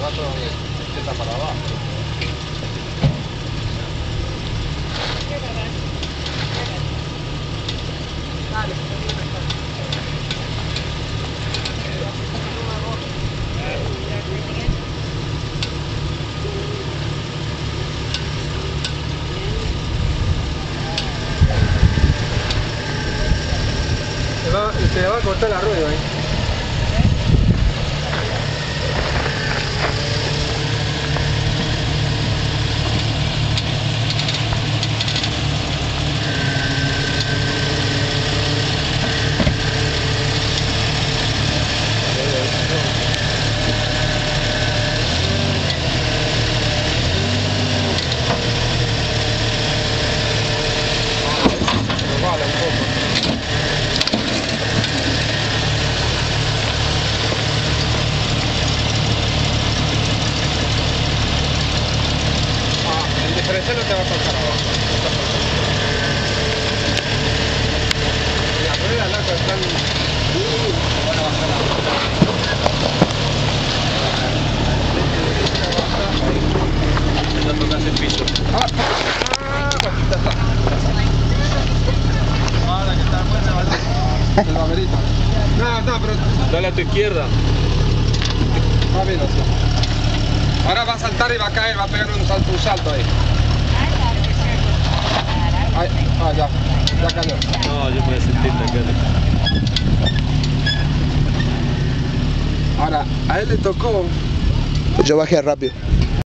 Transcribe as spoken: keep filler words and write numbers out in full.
va todo bien. Empieza para abajo. Dale, se va, se le va a cortar la rueda, ¿eh? Pero ese no te va a cortar abajo. Las ruedas, loco, están... Van a bajar la rueda. Ya tocas el piso. ¡Ah! ¡Ah! La que está buena, ¿vale? El baberito. No, no, pero... Dale a tu izquierda. Va bien, así. Ahora va a saltar y va a caer, va a pegar un salto, un salto ahí. Ay, ah, ya, ya cayó. No, yo voy a sentir la cara. Ahora, a él le tocó. Yo bajé rápido.